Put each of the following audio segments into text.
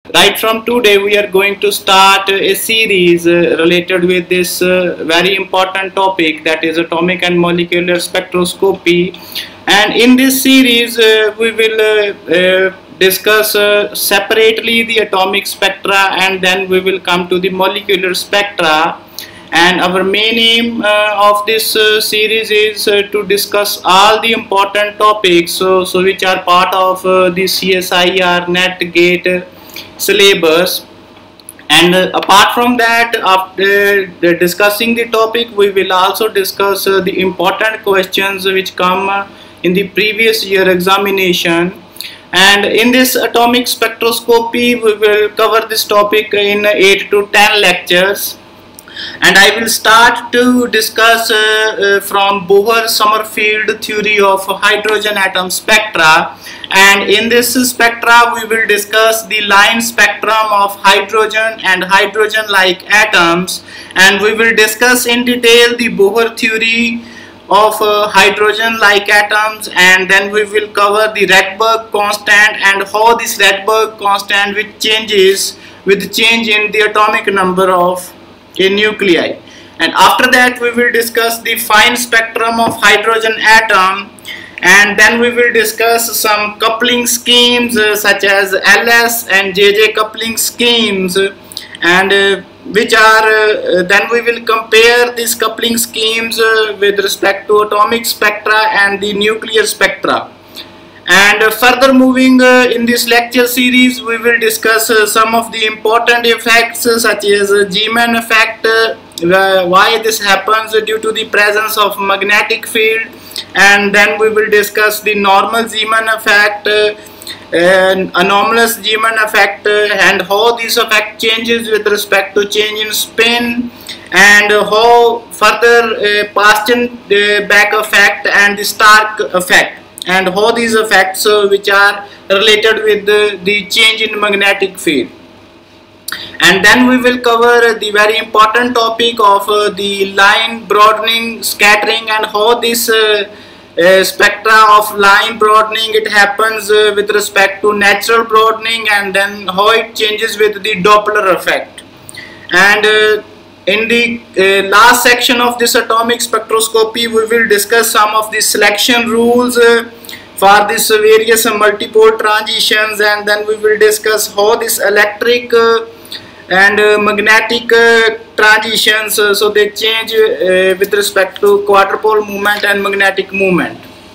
Right from today we are going to start a series related with this very important topic, that is atomic and molecular spectroscopy. And in this series we will discuss separately the atomic spectra, and then we will come to the molecular spectra. And our main aim of this series is to discuss all the important topics so which are part of the CSIR NET GATE syllabus. And apart from that, after discussing the topic, we will also discuss the important questions which come in the previous year examination. And in this atomic spectroscopy we will cover this topic in 8 to 10 lectures. And I will start to discuss from Bohr-Sommerfeld theory of hydrogen atom spectra. And in this spectra we will discuss the line spectrum of hydrogen and hydrogen-like atoms, and we will discuss in detail the Bohr theory of hydrogen-like atoms, and then we will cover the Rydberg constant and how this Rydberg constant which changes with the change in the atomic number of a nuclei. And after that we will discuss the fine spectrum of hydrogen atom, and then we will discuss some coupling schemes such as LS and JJ coupling schemes, and which are then we will compare these coupling schemes with respect to atomic spectra and the nuclear spectra. And further moving in this lecture series, we will discuss some of the important effects such as Zeeman effect, why this happens due to the presence of magnetic field, and then we will discuss the normal Zeeman effect, anomalous Zeeman effect, and how this effect changes with respect to change in spin, and how further Paschen-Beck effect and the Stark effect, and how these effects which are related with the change in magnetic field. And then we will cover the very important topic of the line broadening, scattering, and how this spectra of line broadening it happens with respect to natural broadening, and then how it changes with the Doppler effect. And in the last section of this atomic spectroscopy we will discuss some of the selection rules for this various multipole transitions, and then we will discuss how this electric and magnetic transitions so they change with respect to quadrupole movement and magnetic movement.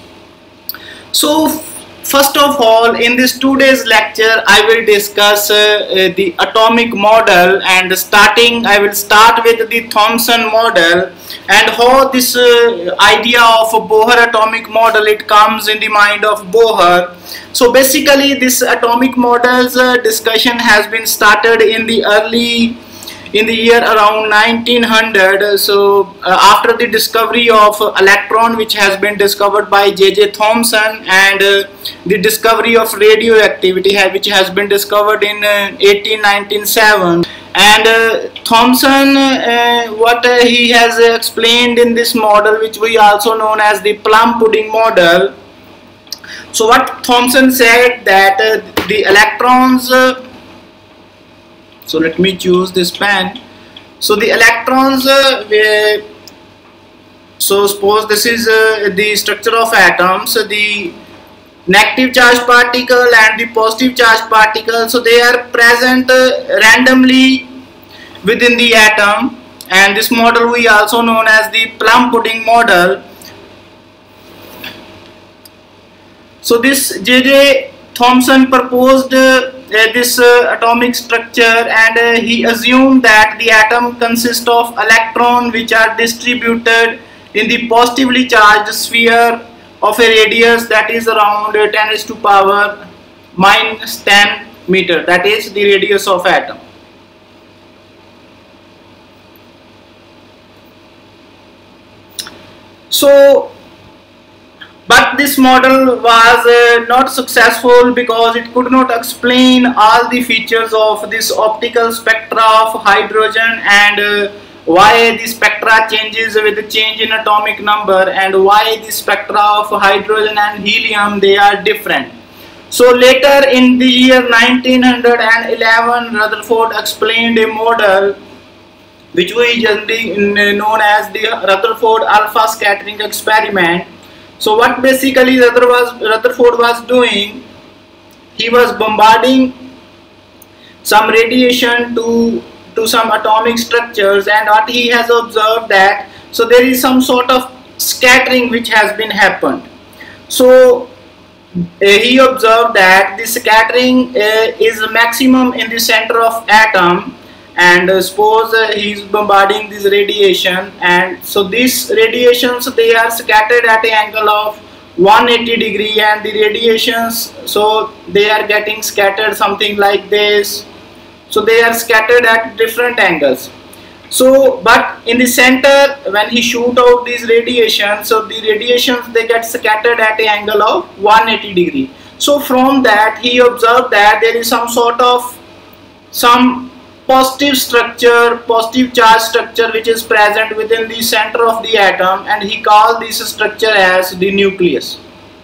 So first of all, in this today's lecture I will discuss the atomic model, and I will start with the Thomson model and how this idea of a Bohr atomic model it comes in the mind of Bohr. So basically this atomic models discussion has been started in the year around 1900. So after the discovery of electron which has been discovered by J.J. Thomson, and the discovery of radioactivity which has been discovered in 1897. And Thomson what he has explained in this model, which we also known as the plum pudding model. So what Thomson said that the electrons, so let me choose this pen. So the electrons, so suppose this is the structure of atoms, the negative charge particle and the positive charge particle, so they are present randomly within the atom, and this model we also known as the plum pudding model. So this J.J. Thomson proposed this atomic structure, and he assumed that the atom consists of electrons which are distributed in the positively charged sphere of a radius that is around 10 raised to power minus 10 meter, that is the radius of atom. So but this model was not successful because it could not explain all the features of this optical spectra of hydrogen, and why the spectra changes with the change in atomic number, and why the spectra of hydrogen and helium they are different. So later in the year 1911, Rutherford explained a model which we generally known as the Rutherford alpha scattering experiment. So what basically Rutherford was doing, he was bombarding some radiation to some atomic structures, and what he has observed that so there is some sort of scattering which has been happened. So he observed that the scattering is maximum in the center of atom, and suppose he is bombarding this radiation, and so these radiations, they are scattered at an angle of 180 degree, and the radiations, so they are getting scattered something like this. So they are scattered at different angles. So but in the center, when he shoot out these radiations, so the radiations, they get scattered at an angle of 180 degree. So from that he observed that there is some sort of some positive structure, positive charge structure which is present within the center of the atom, and he called this structure as the nucleus.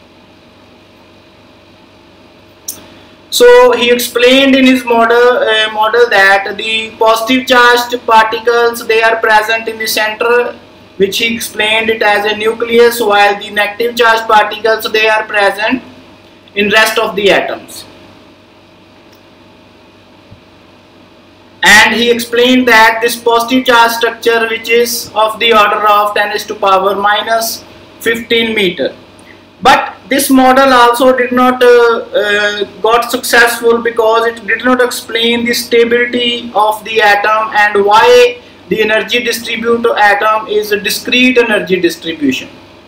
So he explained in his model that the positive charged particles, they are present in the center, which he explained it as a nucleus, while the negative charged particles, they are present in rest of the atoms. And he explained that this positive charge structure, which is of the order of 10 to the power minus 15 meter. But this model also did not got successful, because it did not explain the stability of the atom and why the energy distribution to atom is a discrete energy distribution.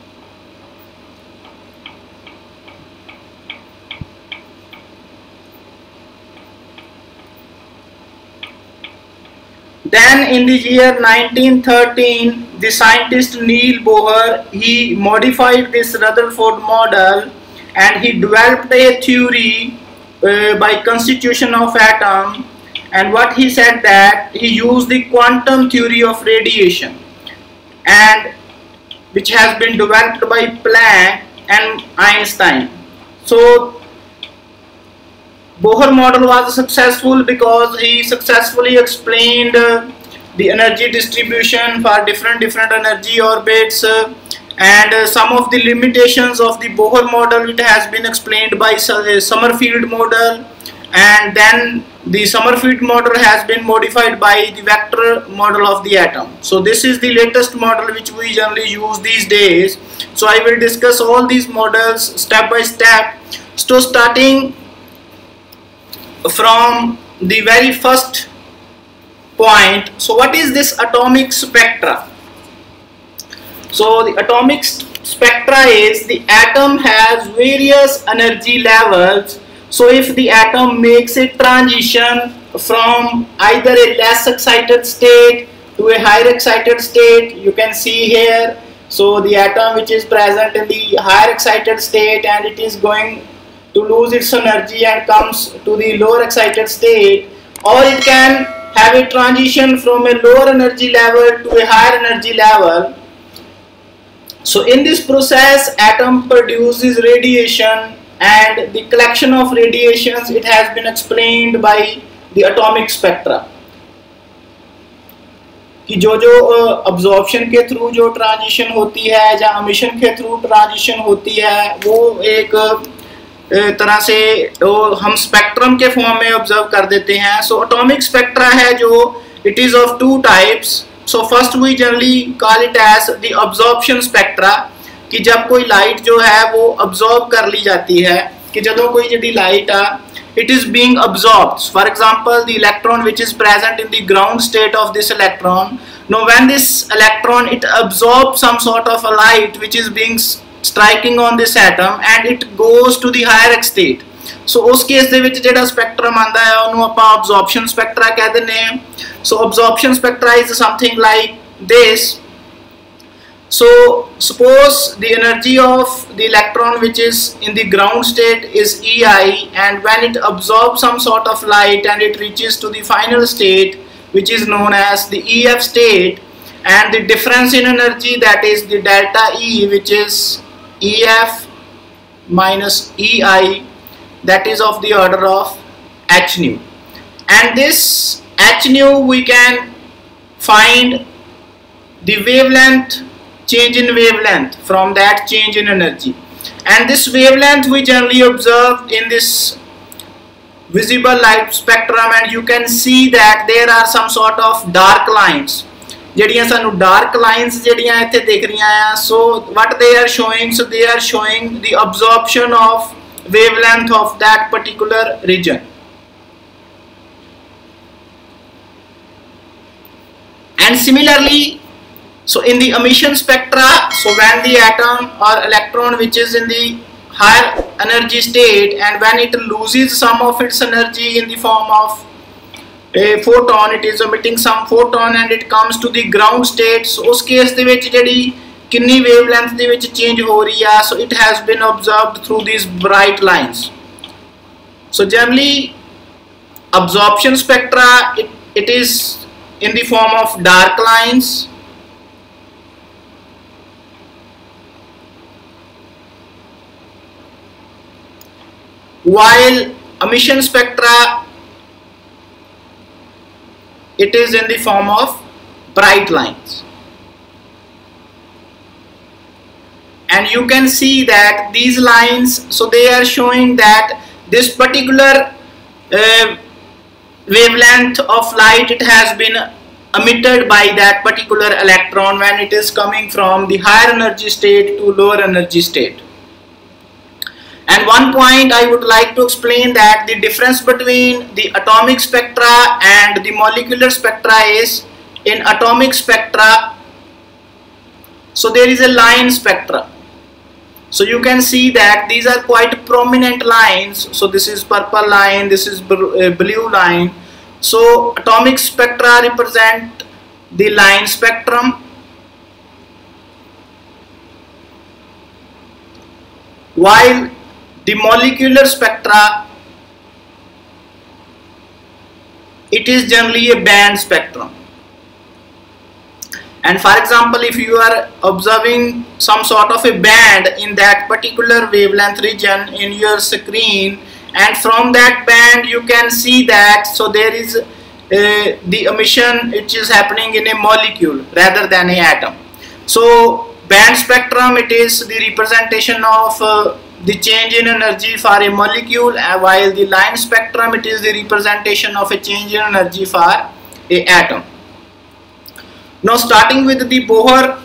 Then in the year 1913, the scientist Neil Bohr, he modified this Rutherford model, and he developed a theory by constitution of atom. And what he said, that he used the quantum theory of radiation, and which has been developed by Planck and Einstein. So Bohr model was successful because he successfully explained the energy distribution for different energy orbits, and some of the limitations of the Bohr model, it has been explained by Sommerfeld model, and then the Sommerfeld model has been modified by the vector model of the atom. So this is the latest model which we generally use these days. So I will discuss all these models step by step. So starting from the very first point, so what is this atomic spectra? So the atomic spectra is the atom has various energy levels. So if the atom makes a transition from either a less excited state to a higher excited state, you can see here, so the atom which is present in the higher excited state, and it is going to lose its energy and comes to the lower excited state, or it can have a transition from a lower energy level to a higher energy level. So in this process, atom produces radiation, and the collection of radiations, it has been explained by the atomic spectra, कि जो absorption के through जो transition होती है, या emission के through transition होती है, वो एक तरह से हम स्पेक्ट्रम के फॉर्म में ऑब्जर्व कर देते हैं. सो एटॉमिक स्पेक्ट्रा है जो it is of two types. So first we generally call it as the absorption spectra, कि जब कोई लाइट जो है वो अब्जॉर्ब कर ली जाती है, कि जदों कोई जी लाइट आ it is being absorbed. For example, the electron which is present in the ground state of this electron, now when this electron, it absorbs some sort of a light which is being striking on this atom, and it goes to the higher state. So उस case दे विच जेड़ा spectrum आंदा है उन्होंने आपां absorption spectra कह दिंदे हैं. So absorption spectra is something like this. So suppose the energy of the electron which is in the ground state is EI, and when it absorbs some sort of light and it reaches to the final state which is known as the EF state, and the difference in energy, that is the delta E, which is EF minus EI, that is of the order of h nu, and this h nu we can find the wavelength, change in wavelength from that change in energy, and this wavelength we generally observe in this visible light spectrum, and you can see that there are some sort of dark lines ਜਿਹੜੀਆਂ ਸਾਨੂੰ dark lines ਜਿਹੜੀਆਂ ਇੱਥੇ ਦਿਖ ਰਹੀਆਂ ਆ. so what they are showing, so they are showing the absorption of wavelength of that particular region. And similarly, so in the emission spectra, so when the atom or electron which is in the higher energy state, and when it loses some of its energy in the form of a photon, it is emitting some photon and it comes to the ground state. So us case ਦੇ ਵਿੱਚ ਜਿਹੜੀ ਕਿੰਨੀ wavelength ਦੇ ਵਿੱਚ change ਹੋ ਰਹੀ ਆ, so it has been observed through these bright lines. So generally absorption spectra, it is in the form of dark lines, while emission spectra, it is in the form of bright lines. And you can see that these lines, so they are showing that this particular wavelength of light, it has been emitted by that particular electron when it is coming from the higher energy state to lower energy state. And one point I would like to explain, that the difference between the atomic spectra and the molecular spectra is, in atomic spectra, so there is a line spectra. So you can see that these are quite prominent lines. So this is purple line, this is blue line. So atomic spectra represent the line spectrum, while the molecular spectra, it is generally a band spectrum. And for example, if you are observing some sort of a band in that particular wavelength region in your screen, and from that band you can see that, so there is the emission which is happening in a molecule rather than an atom. So band spectrum, it is the representation of the change in energy for a molecule, while the line spectrum, it is the representation of a change in energy for an atom. Now starting with the Bohr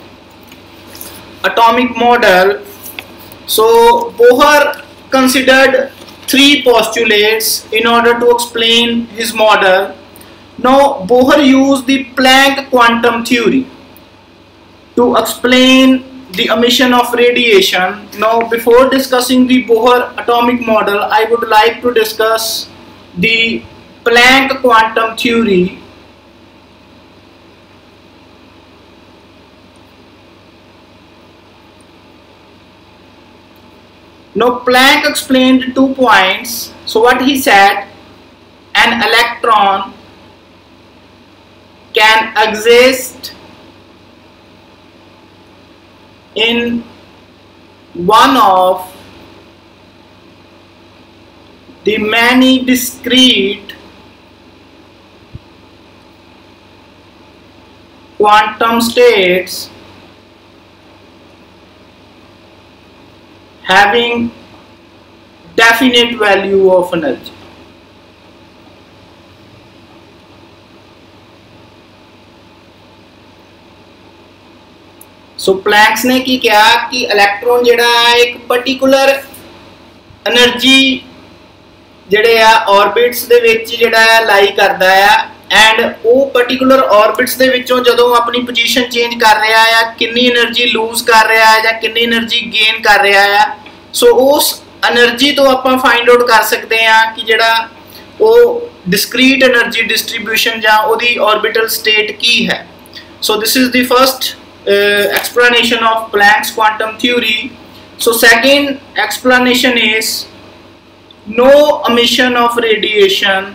atomic model, so Bohr considered three postulates in order to explain his model. Now Bohr used the Planck quantum theory to explain the emission of radiation. Now before discussing the Bohr atomic model, I would like to discuss the Planck quantum theory. Now Planck explained 2 points. So what he said, an electron can exist in one of the many discrete quantum states having definite value of energy. So Planck ने की क्या कि electron जेड़ा एक particular energy जेड़े आ orbits दे विच जेड़ा लाई करदा है, एंड वो पर्टिकुलर ऑर्बिट्स दे विचों जदों अपनी पोजीशन चेंज कर रहा है, कितनी एनर्जी लूज कर रहा है या कितनी एनर्जी गेन कर रहा है, सो उस एनर्जी तो आपां फाइंड आउट कर सकते हैं कि जेड़ा वो डिस्क्रीट एनर्जी डिस्ट्रीब्यूशन या ओदी ऑर्बिटल स्टेट की है. So this is the first explanation of Planck's quantum theory. So second explanation is, no emission of radiation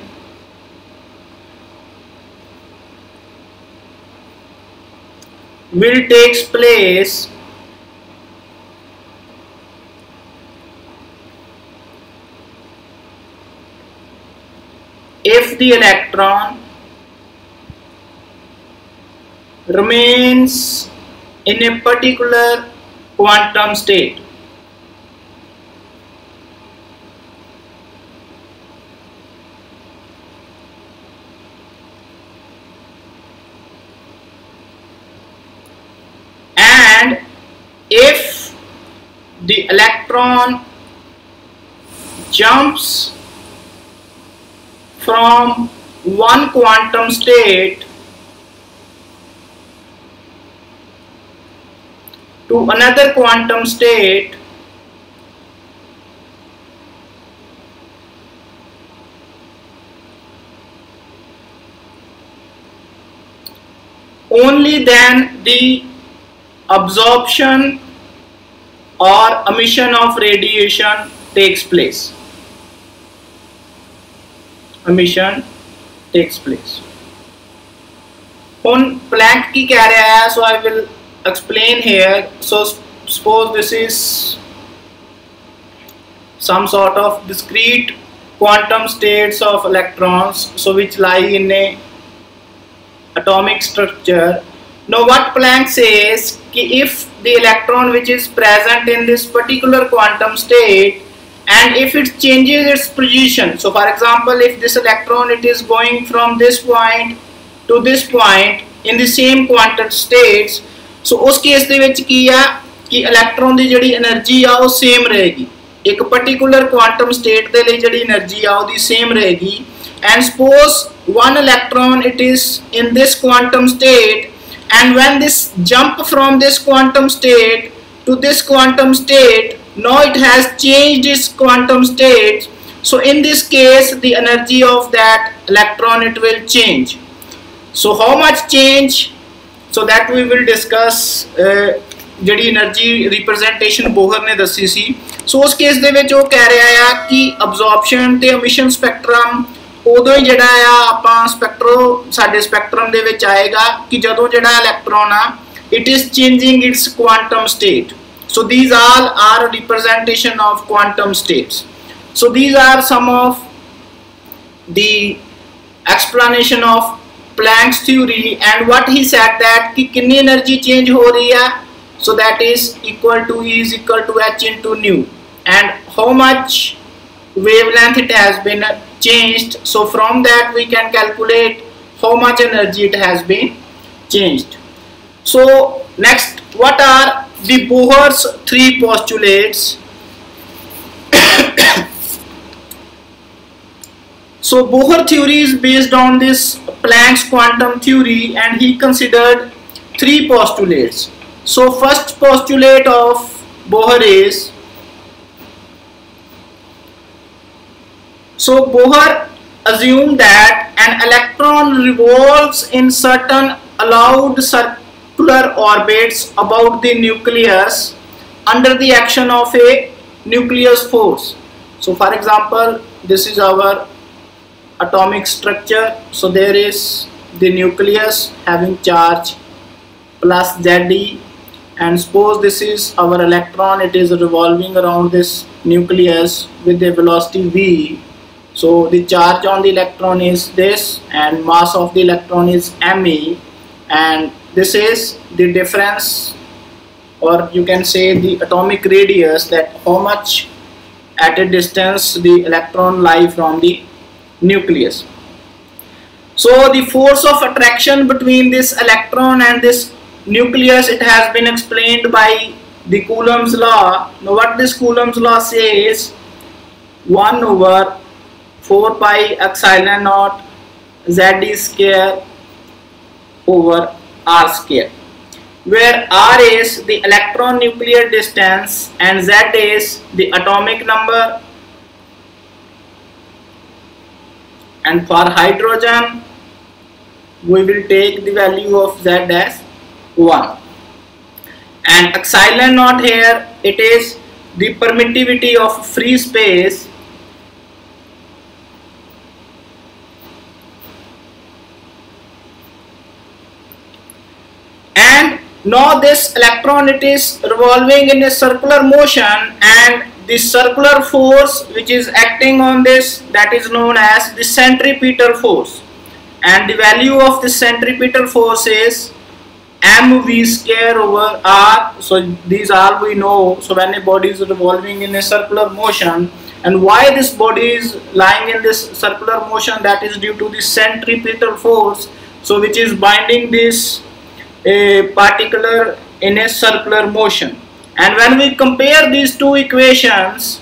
will take place if the electron remains in a particular quantum state. And if the electron jumps from one quantum state to another quantum state, only then the absorption or emission of radiation takes place. Emission takes place. On Planck की कह रहा है, so I will explain here. So suppose this is some sort of discrete quantum states of electrons, so which lie in a atomic structure. Now what Planck says, कि if the electron which is present in this particular quantum state, and if it changes its position, so for example if this electron it is going from this point to this point in the same quantum states, so उस case दे विच की है कि electron दी जिहड़ी energy आ वो same रहेगी, एक पर्टिकुलर क्वांटम स्टेट दे लई जिहड़ी एनर्जी आ ओदी सेम रहेगी. And suppose one electron it is in this quantum state, and when this jump from this quantum state to this quantum state, now it has changed its quantum state. So in this case the energy of that electron it will change. So how much change? So that we will discuss. ਜਿਹੜੀ energy representation Bohr ने दसी सी. सो उस case दे विच वो कह रहा है कि अब्जॉर्प्शन ते एमिशन स्पैक्ट्रम उदों ही जिहड़ा आ आपां स्पैक्ट्रो साडे स्पैक्ट्रम दे विच आएगा कि जदों जिहड़ा इलेक्ट्रॉन आ it is changing its quantum state. So these all are representation of quantum states. So these are some of the explanation of Planck's theory, and what he said that कि कितनी energy change हो रही है, so that is equal to E is equal to H into nu, and how much wavelength it has been changed. So from that we can calculate how much energy it has been changed. So next, what are the Bohr's three postulates? So Bohr theory is based on this Planck's quantum theory, and he considered three postulates. So first postulate of Bohr is, so Bohr assumed that an electron revolves in certain allowed circular orbits about the nucleus under the action of a nucleus force. So for example, this is our atomic structure. So there is the nucleus having charge plus Ze, and suppose this is our electron, it is revolving around this nucleus with a velocity v. So the charge on the electron is this, and mass of the electron is me, and this is the difference, or you can say the atomic radius, that how much at a distance the electron lie from the nucleus. So the force of attraction between this electron and this nucleus, it has been explained by the Coulomb's law. Now what this Coulomb's law says, 1 over 4 pi epsilon naught Z square over R square, where R is the electron nuclear distance and Z is the atomic number. And for hydrogen we will take the value of Z as 1, and epsilon naught here, it is the permittivity of free space, and now this electron it is revolving in a circular motion, and the circular force which is acting on this, that is known as the centripetal force, and the value of the centripetal force is mv square over r. So these all we know. So when a body is revolving in a circular motion, and why this body is lying in this circular motion, that is due to the centripetal force, so which is binding this particle in a circular motion. And when we compare these two equations,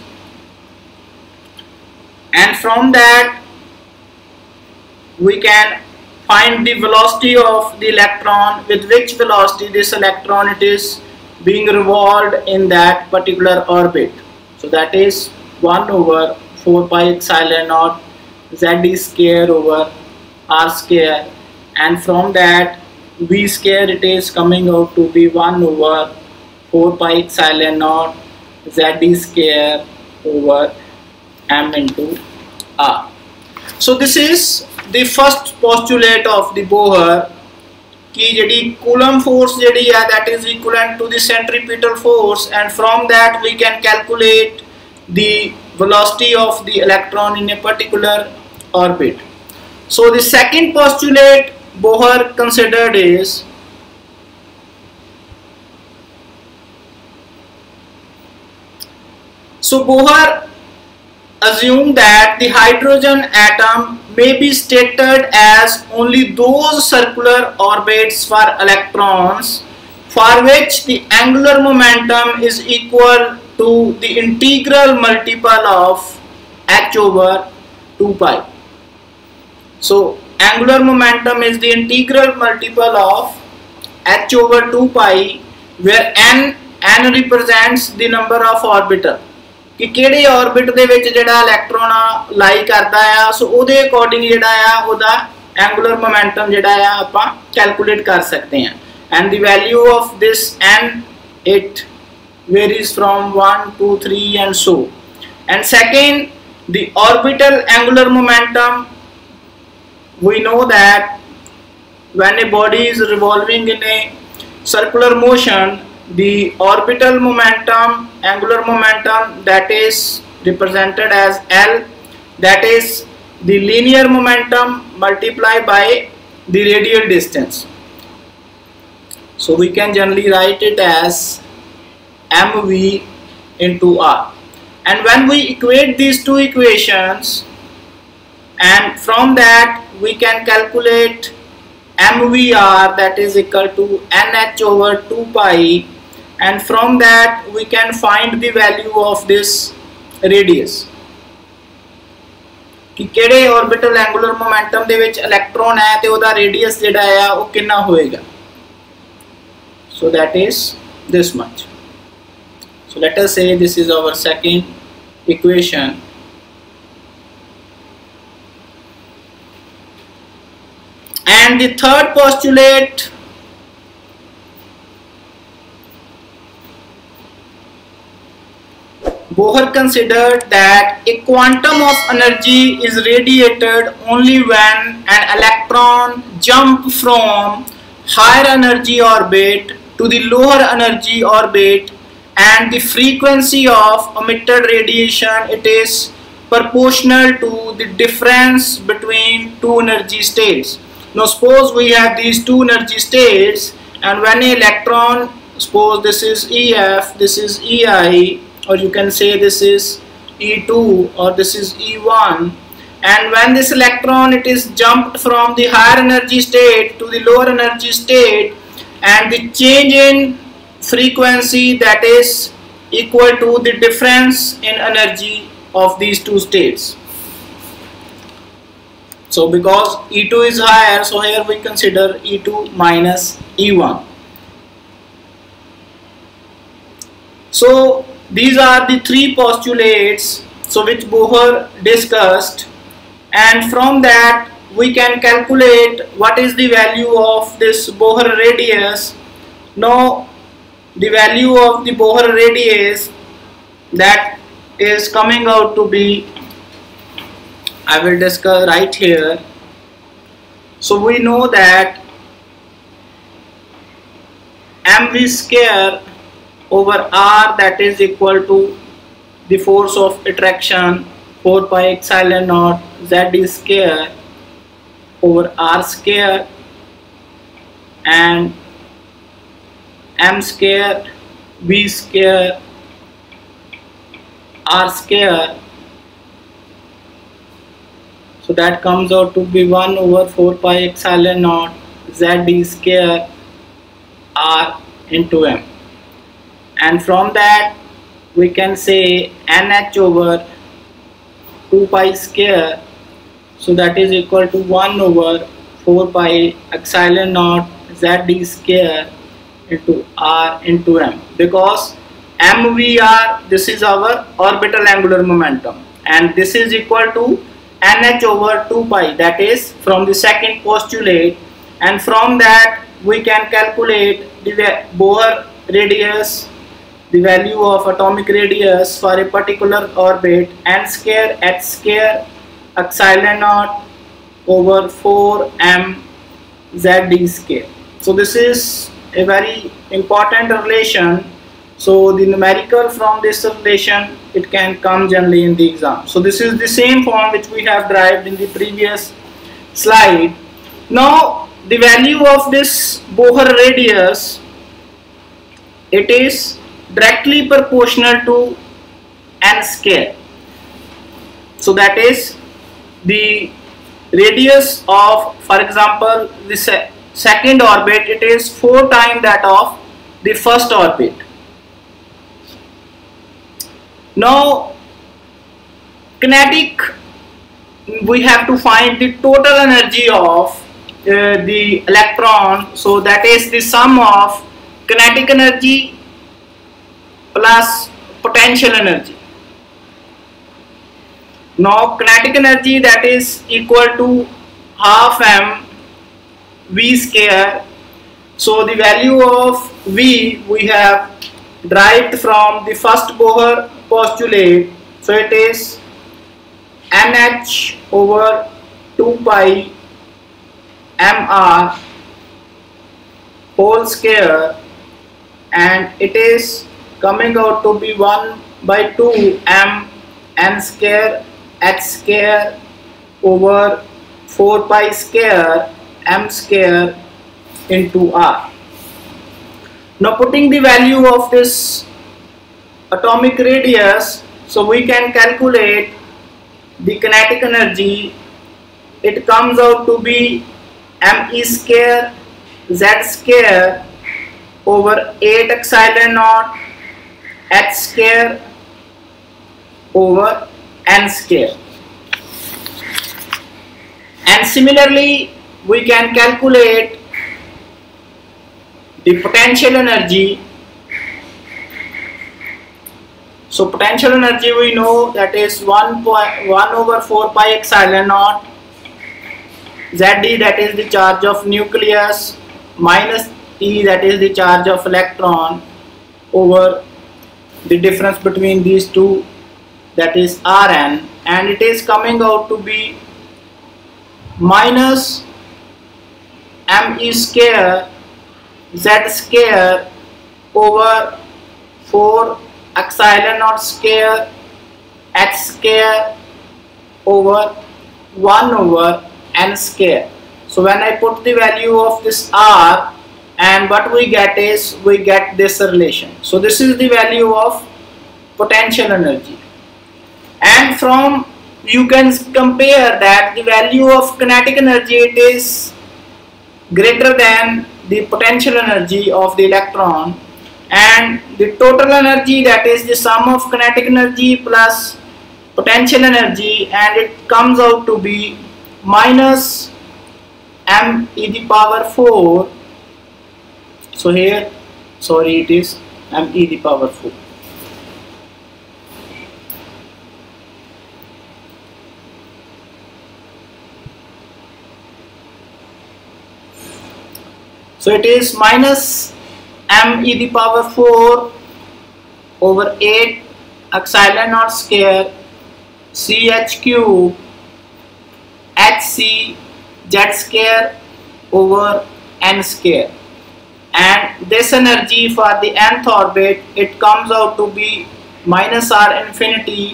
and from that we can find the velocity of the electron, with which velocity this electron it is being revolved in that particular orbit. So that is 1 over 4 pi epsilon naught z square over r square, and from that v square it is coming out to be 1 over 4 pi epsilon naught z square over m into r. So this is the first postulate of the Bohr, कि जड़ी Coulomb force जड़ी है that is equivalent to the centripetal force, and from that we can calculate the velocity of the electron in a particular orbit. So the second postulate Bohr considered is Bohr assumed that the hydrogen atom may be stated as only those circular orbits for electrons for which the angular momentum is equal to the integral multiple of h over 2 pi. So angular momentum is the integral multiple of h over 2 pi, where n represents the number of orbital, कि किहड़े orbit दे विच जिहड़ा electron लाई करदा है, सो उहदे according जिहड़ा है उहदा angular momentum जिहड़ा है आपां कैलकुलेट कर सकते हैं. And the value of this n, it varies from 1 to 3 and so. And second, the orbital angular momentum, we know that when a body is revolving in a circular motion, the orbital momentum, angular momentum, that is represented as L, that is the linear momentum multiplied by the radial distance. So we can generally write it as mv into r. And when we equate these two equations, and from that we can calculate mvr, that is equal to nh over 2 pi, and from that we can find the value of this radius, कि केड़े orbital angular momentum दे विच electron है ते ओदा radius जेड़ा है वो कितना होएगा. So that is this much. So let us say this is our second equation. And the third postulate, Bohr considered that a quantum of energy is radiated only when an electron jumps from higher energy orbit to the lower energy orbit, and the frequency of emitted radiation, it is proportional to the difference between two energy states. Now suppose we have these two energy states, and when an electron, suppose this is EF, this is EI, or you can say this is E2 or this is E1, and when this electron it is jumped from the higher energy state to the lower energy state, and the change in frequency, that is equal to the difference in energy of these two states. So because E2 is higher, so here we consider E2 minus E1. So these are the three postulates so which Bohr discussed, and from that we can calculate what is the value of this Bohr radius. Now the value of the Bohr radius, that is coming out to be, I will discuss right here. So we know that mv square over r, that is equal to the force of attraction 4 pi epsilon naught Z square over R square and M square V square R square. So that comes out to be 1 over 4 pi epsilon naught Z square R into M. And from that we can say NH over 2 pi square. So that is equal to 1 over 4 pi epsilon naught Z square into R into M, because MVR, this is our orbital angular momentum, and this is equal to NH over 2 pi, that is from the second postulate, and from that we can calculate the Bohr radius, the value of atomic radius for a particular orbit, n square h square epsilon naught over 4m Z square. So this is a very important relation. So the numerical from this relation, it can come generally in the exam. So this is the same form which we have derived in the previous slide. Now the value of this Bohr radius, it is directly proportional to n square. So that is the radius of, for example, this second orbit, it is 4 times that of the first orbit. Now kinetic, we have to find the total energy of the electron. So that is the sum of kinetic energy plus potential energy. Now kinetic energy, that is equal to half m V square. So the value of V we have derived from the first Bohr postulate. So it is NH over 2 pi mr whole square, and it is coming out to be 1 by 2 m n square h square over 4 pi square m square into r. Now putting the value of this atomic radius, so we can calculate the kinetic energy. It comes out to be me square z square over 8 epsilon naught h square over n square. And similarly we can calculate the potential energy. So potential energy we know that is 1 over 4 pi epsilon naught Zd, that is the charge of nucleus, minus E, that is the charge of electron, over the difference between these two, that is Rn, and it is coming out to be minus me square z square over 4 epsilon naught square h square over 1 over n square. So when I put the value of this R, and what we get is, we get this relation. So this is the value of potential energy, and from you can compare that the value of kinetic energy, it is greater than the potential energy of the electron, and the total energy, that is the sum of kinetic energy plus potential energy, and it comes out to be minus m e the power 4. So here, sorry, it is m e the power 4. So it is minus m e the power 4 over 8 epsilon naught square ch cube hc z square over n square, and this energy for the nth orbit, it comes out to be minus r infinity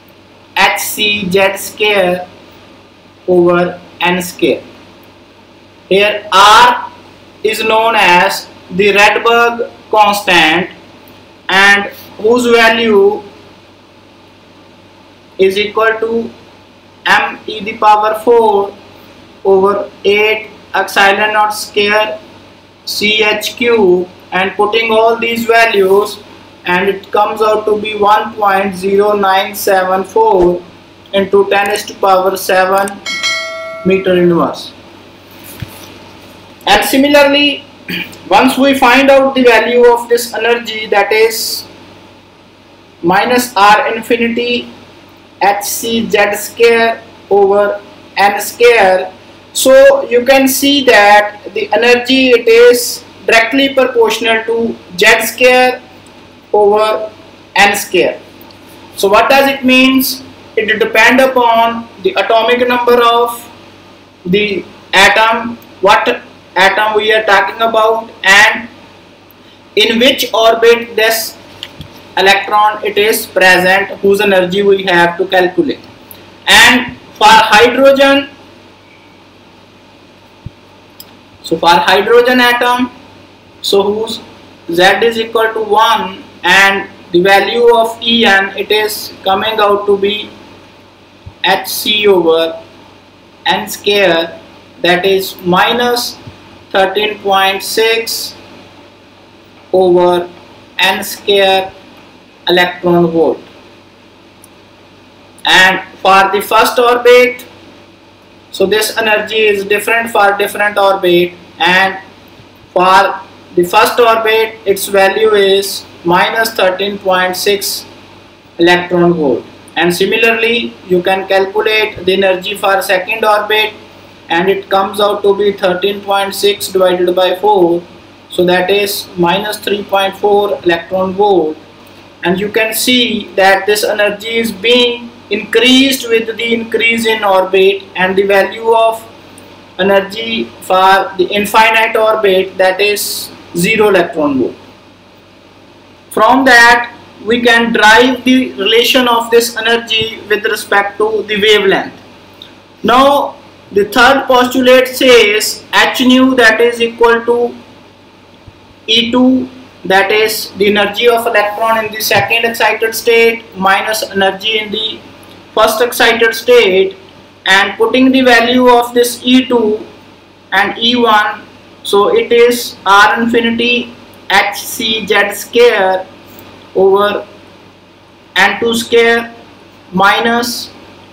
hc square over n square. Here r is known as the Rydberg constant, and whose value is equal to m e the power 4 over 8 epsilon naught square ch cube, and putting all these values, and it comes out to be 1.0974 into 10 to the power 7 meter inverse. And similarly, once we find out the value of this energy, that is minus r infinity hc square over n square, so you can see that the energy, it is directly proportional to z square over n square. So what does it means? It depends upon the atomic number of the atom, what atom we are talking about, and in which orbit this electron it is present, whose energy we have to calculate. And for hydrogen, so for hydrogen atom, so whose z is equal to 1, and the value of En, it is coming out to be hc over n square, that is minus 13.6 over n square electron volt. And for the first orbit, so this energy is different for different orbit, and for the first orbit its value is minus 13.6 electron volt. And similarly you can calculate the energy for second orbit, and it comes out to be 13.6 divided by 4, so that is minus 3.4 electron volt. And you can see that this energy is being increased with the increase in orbit, and the value of energy for the infinite orbit, that is 0 electron volt. From that we can derive the relation of this energy with respect to the wavelength. Now the third postulate says h nu, that is equal to E2, that is the energy of electron in the second excited state minus energy in the first excited state, and putting the value of this E2 and E1, so it is r infinity hc square over n2 square minus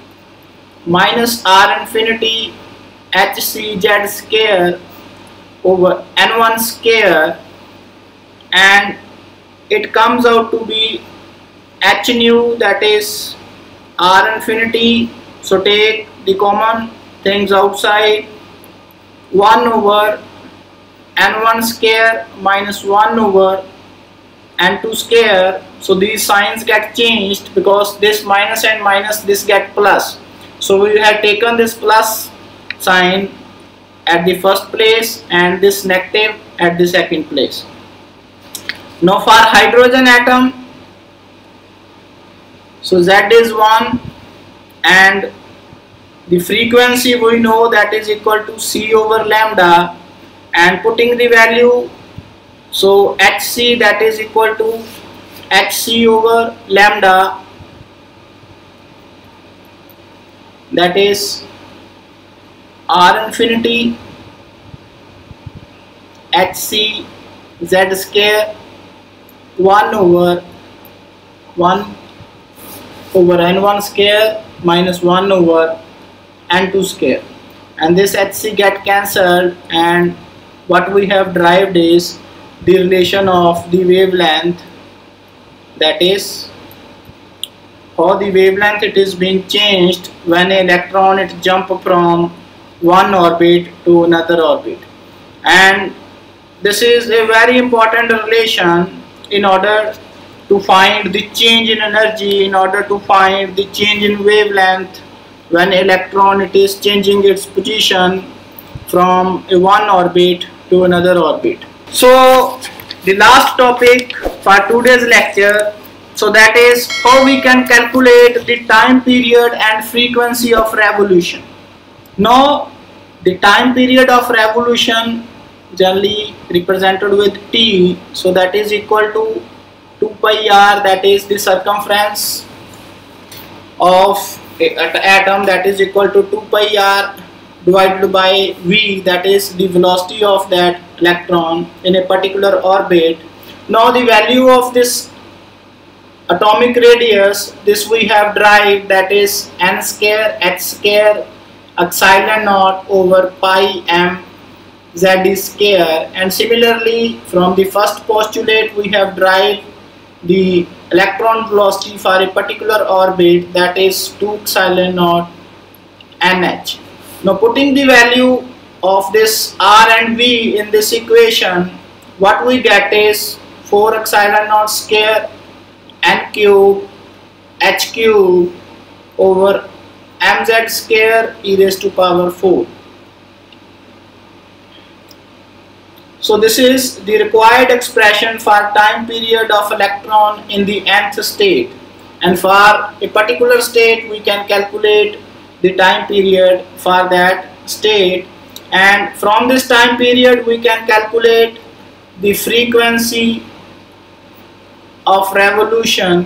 r infinity hc square over n1 square, and it comes out to be h nu, that is r infinity, so take the common things outside, 1 over n1 square minus 1 over n2 square. So these signs get changed because this minus and minus, this get plus, so we have taken this plus sign at the first place and this negative at the second place. Now for hydrogen atom, so z is 1, and the frequency we know that is equal to c over lambda, and putting the value, so hc, that is equal to hc over lambda, that is r infinity hc z square 1 over n1 square minus 1 over n2 square, and this hc get cancelled, and what we have derived is the relation of the wavelength, that is how the wavelength it is being changed when an electron it jump from one orbit to another orbit. And this is a very important relation in order to find the change in energy, in order to find the change in wavelength when electron it is changing its position from one orbit to another orbit. So the last topic for today's lecture So that is how we can calculate the time period and frequency of revolution. Now the time period of revolution generally represented with T, so that is equal to 2 pi r, that is the circumference of an atom, that is equal to 2 pi r divided by v, that is the velocity of that electron in a particular orbit. Now the value of this atomic radius, this we have derived, that is n square h square epsilon naught over pi m z square. And similarly from the first postulate we have derived the electron velocity for a particular orbit, that is 2 epsilon naught nh. Now putting the value of this r and v in this equation, what we get is 4 epsilon naught square n cube h cube over mz square e raised to power 4. So this is the required expression for time period of electron in the nth state, and for a particular state we can calculate the time period for that state, and from this time period we can calculate the frequency of revolution,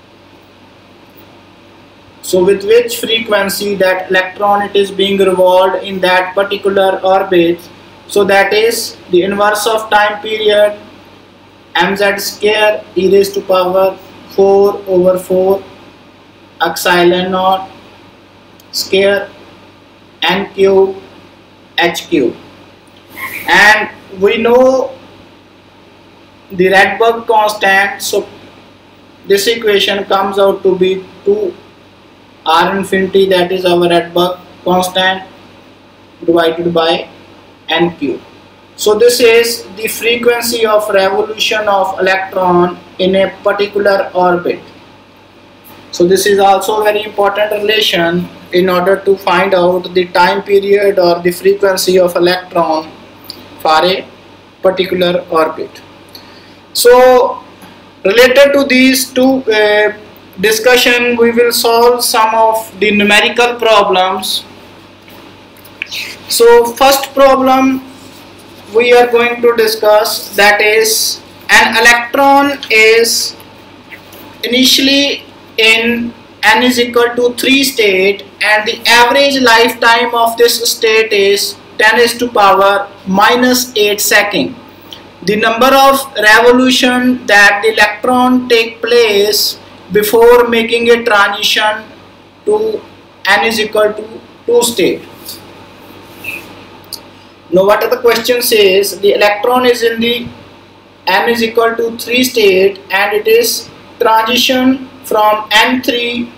so with which frequency that electron it is being revolved in that particular orbit. So that is the inverse of time period mz square e raised to power 4 over 4 epsilon naught square n cube h cube. And we know the Rydberg constant, so this equation comes out to be 2 r infinity, that is our Rydberg constant, divided by n cube. So this is the frequency of revolution of electron in a particular orbit. So this is also very important relation in order to find out the time period or the frequency of electron for a particular orbit. So related to these two discussion, we will solve some of the numerical problems. So first problem we are going to discuss, that is an electron is initially in n is equal to 3 state, and the average lifetime of this state is 10 raised to power minus 8 second. The number of revolution that the electron take place before making a transition to n is equal to 2 state. Now what the question says, the electron is in the n is equal to 3 state and it is transition from n3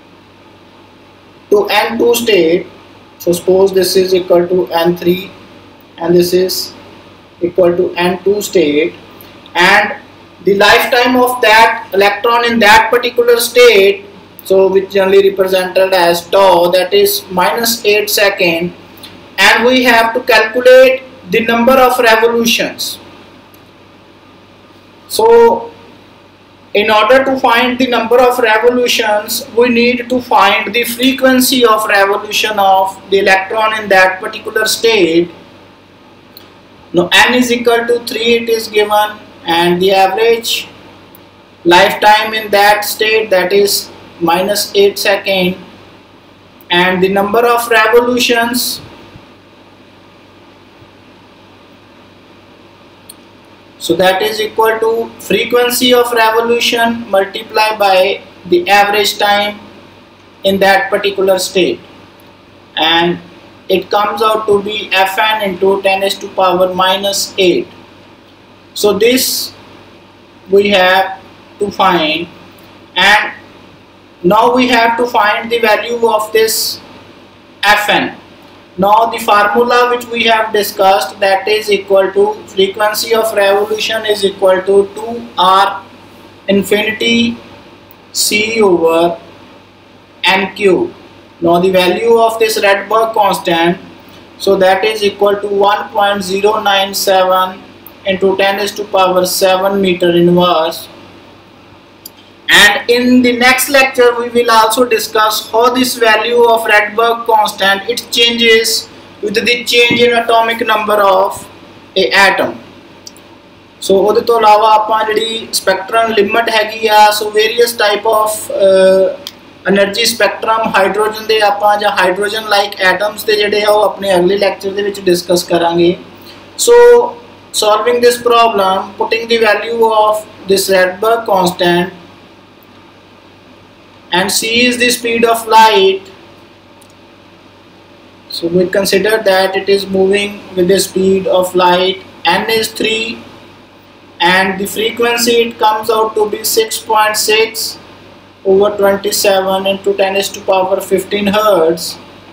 to n2 state. So suppose this is equal to n3 and this is equal to n2 state, and the lifetime of that electron in that particular state, so which generally represented as tau, that is minus 8 second, and we have to calculate the number of revolutions. So in order to find the number of revolutions, we need to find the frequency of revolution of the electron in that particular state. Now n is equal to 3 it is given, and the average lifetime in that state, that is minus 8 second, and the number of revolutions, so that is equal to frequency of revolution multiplied by the average time in that particular state, and it comes out to be Fn into 10 raised to power minus 8. So this we have to find, and now we have to find the value of this Fn. Now the formula which we have discussed, that is equal to frequency of revolution is equal to 2r infinity c over n cube. Now the value of this Rydberg constant, so that is equal to 1.097 into 10 raised to power 7 meter inverse. And in the next lecture we will also discuss how this value of Rydberg constant it changes with the change in atomic number of a atom. So ਉਹਦੇ ਤੋਂ ਇਲਾਵਾ ਆਪਾਂ ਜਿਹੜੀ spectrum limit ਹੈਗੀ ਆ so various type of energy spectrum hydrogen ਦੇ ਆਪਾਂ ਜਾਂ ਹਾਈਡਰੋਜਨ ਲਾਈਕ ਐਟਮਸ ਦੇ ਜਿਹੜੇ ਆ ਉਹ ਆਪਣੇ ਅਗਲੇ ਲੈਕਚਰ ਦੇ ਵਿੱਚ ਡਿਸਕਸ ਕਰਾਂਗੇ. ਸੋ solving this problem, putting the value of this Rydberg constant and c is the speed of light. So we consider that it is moving with the speed of light, n is 3 and the frequency it comes out to be 6.6 over 27 into 10 is to power 15 hertz,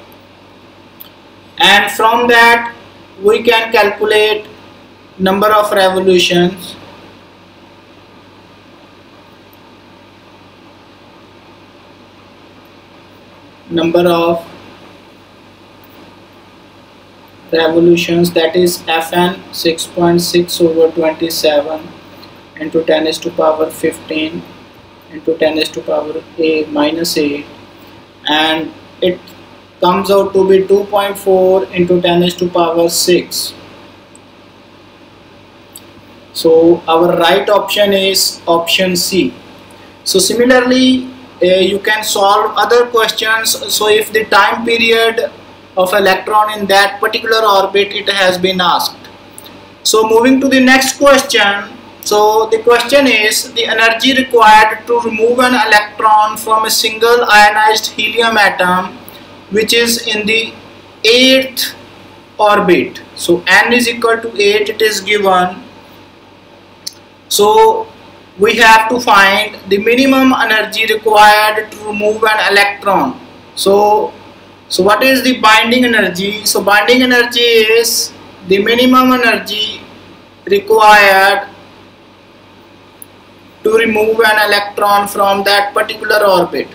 and from that we can calculate number of revolutions. Number of revolutions, that is Fn 6.6 over 27 into 10 is to power 15 into 10 is to power minus 8, and it comes out to be 2.4 into 10 is to power 6. So our right option is option C. So similarly you can solve other questions. So if the time period of electron in that particular orbit it has been asked. So moving to the next question. So the question is the energy required to remove an electron from a single ionized helium atom which is in the 8th orbit. So n is equal to 8 it is given. So we have to find the minimum energy required to remove an electron. So what is the binding energy? So binding energy is the minimum energy required to remove an electron from that particular orbit.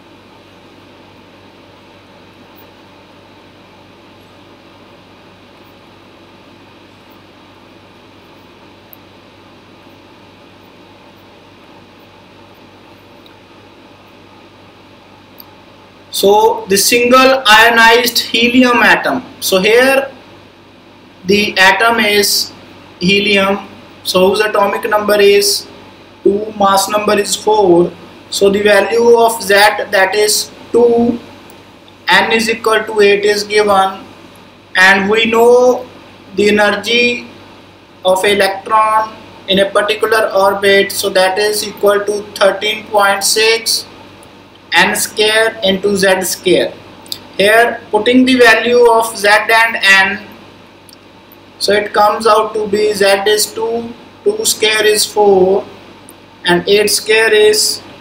So the single ionized helium atom. So here the atom is helium. So whose atomic number is 2, mass number is 4. So the value of Z, that is 2, n is equal to 8 is given, and we know the energy of electron in a particular orbit. So that is equal to 13.6 n square into z square. Here putting the value of z and n, so it comes out to be z is 2, 2 square is 4 and 8 square is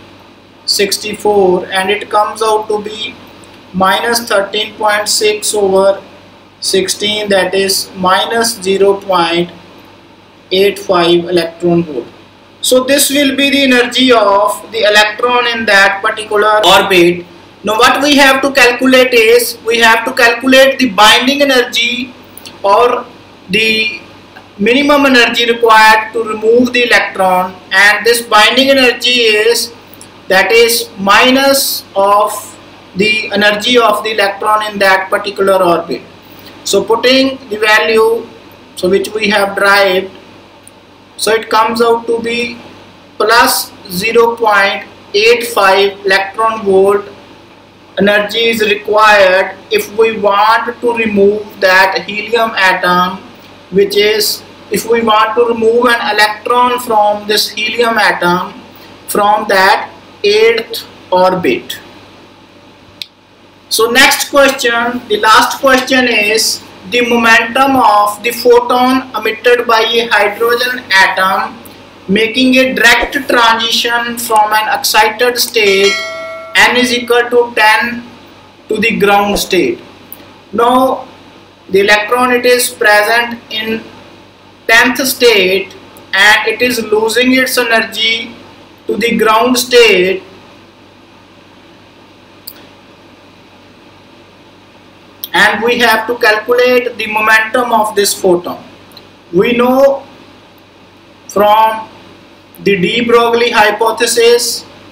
64, and it comes out to be minus 13.6 over 16, that is minus 0.85 electron volt. So this will be the energy of the electron in that particular orbit. Now what we have to calculate is, we have to calculate the binding energy or the minimum energy required to remove the electron, and this binding energy is, that is minus of the energy of the electron in that particular orbit. So putting the value, so which we have derived, so it comes out to be plus 0.85 electron volt energy is required if we want to remove that helium atom, which is, if we want to remove an electron from this helium atom from that 8th orbit. So next question, the last question is the momentum of the photon emitted by a hydrogen atom making a direct transition from an excited state n is equal to 10 to the ground state. Now the electron, it is present in 10th state and it is losing its energy to the ground state, and we have to calculate the momentum of this photon. We know from the de Broglie hypothesis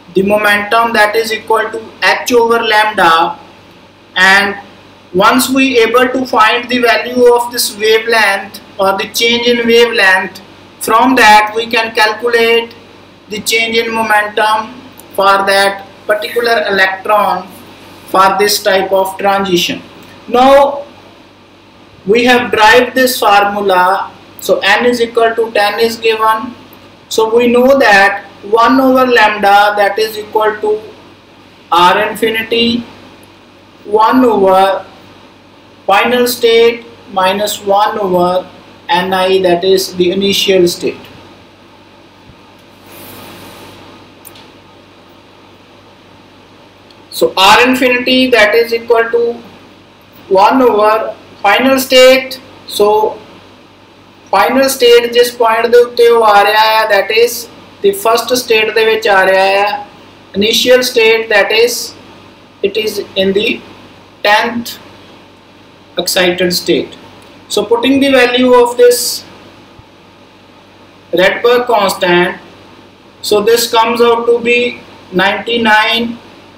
the momentum that is equal to h over lambda, and once we able to find the value of this wavelength or the change in wavelength, from that we can calculate the change in momentum for that particular electron for this type of transition. Now we have derived this formula, so n is equal to 10 is given, so we know that 1 over lambda, that is equal to R infinity 1 over final state minus 1 over Ni, that is the initial state. So R infinity, that is equal to 1 over final state. So final state जिस point ਦੇ ਉੱਤੇ ਉਹ ਆ ਰਿਹਾ ਹੈ, that is the first state ਦੇ ਵਿੱਚ ਆ ਰਿਹਾ ਹੈ. Initial state, that is it is in the 10th excited state. So putting the value of this Rydberg constant, so this comes out to be 99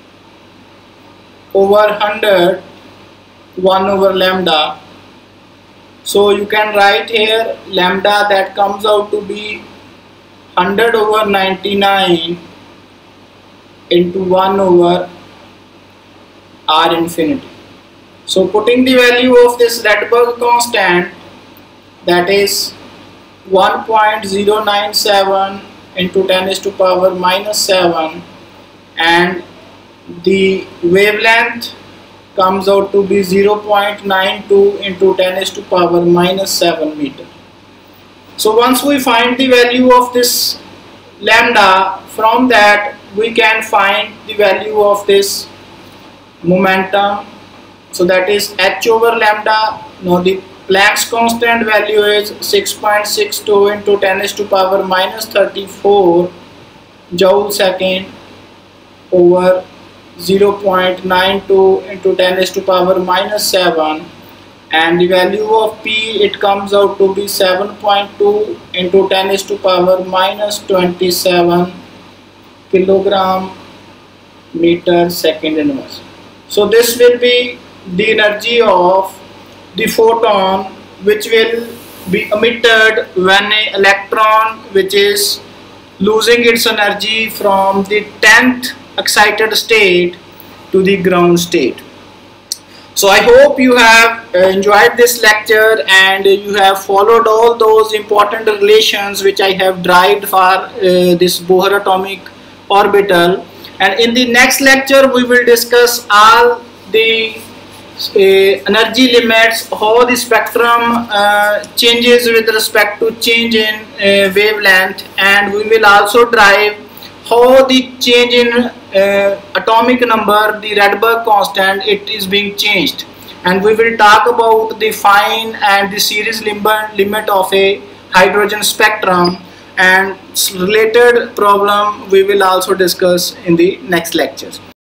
over 100 1 over lambda. So you can write here lambda, that comes out to be 100 over 99 into 1 over R infinity. So putting the value of this Rydberg constant, that is 1.097 into 10 is to power minus 7, and the wavelength comes out to be 0.92 into 10 is to power minus 7 meter. So once we find the value of this lambda, from that we can find the value of this momentum, so that is h over lambda. Now the Planck's constant value is 6.62 into 10 is to power minus 34 joule second over 0.92 into 10 is to power minus 7, and the value of P, it comes out to be 7.2 into 10 is to power minus 27 kilogram meter second inverse. So this will be the energy of the photon which will be emitted when an electron which is losing its energy from the 10th excited state to the ground state. So I hope you have enjoyed this lecture and you have followed all those important relations which I have derived for this Bohr atomic orbital, and in the next lecture we will discuss all the energy limits, how the spectrum changes with respect to change in wavelength, and we will also derive how the change in atomic number, the Rydberg constant, it is being changed, and we will talk about the fine and the series limit of a hydrogen spectrum, and related problem we will also discuss in the next lectures.